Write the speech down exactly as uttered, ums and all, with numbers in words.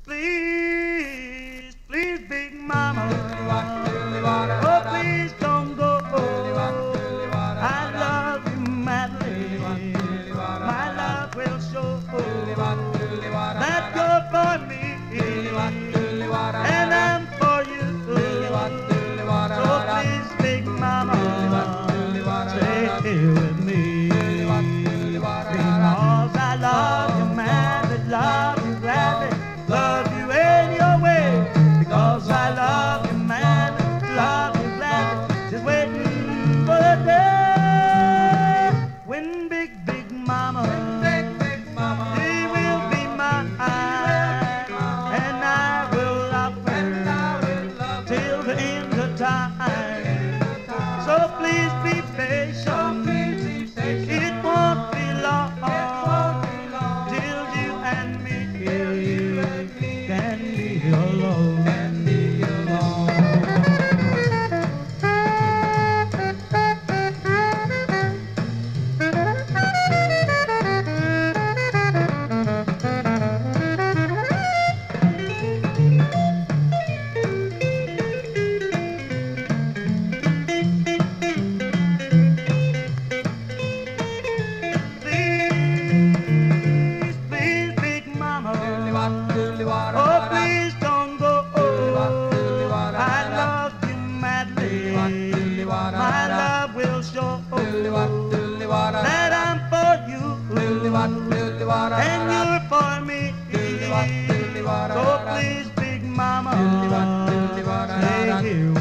Please, please, big mama, oh please don't go. I love you madly, my love will show that you're for me and I'm for you. So please, big mama, stay here with me, because I love you madly, love you gladly, love you in your way, because I love you madly, love you gladly, just waiting for the day when big, big mama, he will be mine, and I will love her till the end of time. So please be patient, it won't be long till you and me can be alone. Please, please, big mama, oh please don't go. I love you madly, my love will show that I'm for you and you're for me. So please, big mama, stay here